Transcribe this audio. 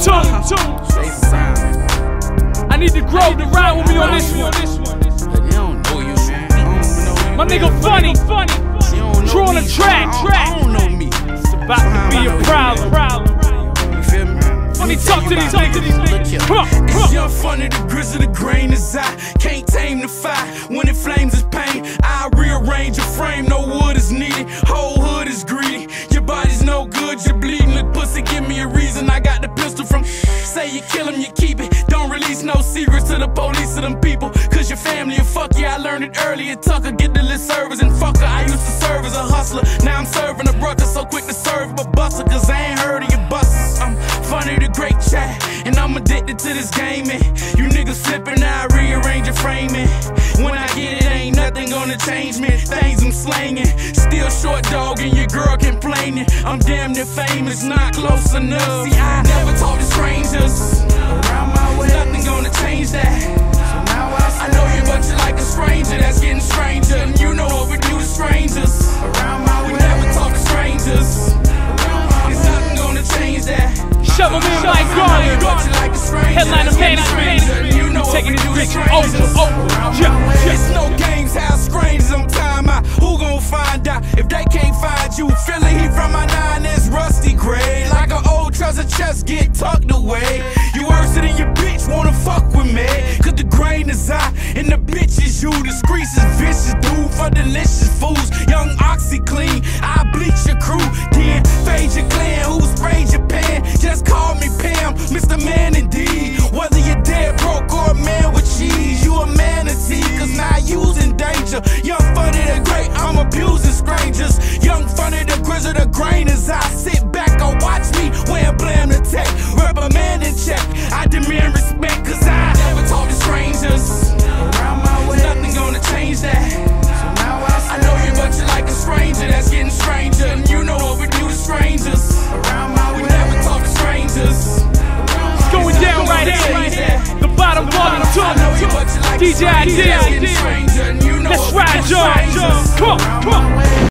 I need the Grove to ride with me on this one. My nigga funny, drawing a track. It's about to be a problem. Funny talk to these niggas. It's young funny, the grizz of the grain is I can't tame the fire. When it flames is pain, I rearrange your frame. No wood is needed, whole hood is greedy. Your body's no good, you're bleeding. Look pussy, give me a reason. I got the pistol from say you kill him, you keep it. Don't release no secrets to the police or them people, cause your family will fuck you. I learned it early at Tucker, get the list servers and fucker. I used to serve as a hustler, now I'm serving a brother. So quick to serve a buster, cause I ain't heard of your busts. I'm funny, the great chat, and I'm addicted to this gaming. You niggas flipping, I rearrange your framing. When I get it, ain't nothing gonna change me. Things I'm slanging, still short dog and your girl complaining. I'm damn near famous, not close enough. See, I never talk to strangers around my way. Nothing gonna change that. So now I know you, but you like a stranger that's getting stranger. And you know what we do to strangers around my way. We never talk to strangers. There's nothing gonna change that. Shove him in like Garland. Headliner management. You know taking this bitch over. It's no games, how strangers I'm time out. Who gon' find out if they can't find you? Feeling heat from my 9 is rusty gray. Like an old trouser chest get tucked away. You worse than your bitch, wanna fuck with me. Cause the grain is I, and the bitch is you. The streets is vicious, dude, for delicious foods. Young OxyClean, I bleach your crew. Then fade your clan, who sprayed your pan? Just call me Pam, Mr. Man indeed. Whether you're dead broke or a man with cheese, you a manatee, cause now you's in danger. Young funny the great, I'm abusing strangers. Young funny the grizz of the grain as I sit back or watch me wear blam the tech. Rubber man in check, I demand respect, cause I never talk to strangers around my way. Nothing gonna change that. So now I know you, but you like a stranger that's getting stranger. And you know what we do to strangers around my way. We never talk to strangers. It's going down right here. The bottom volume 2. DJ Ideal. Let's ride, John. Come on.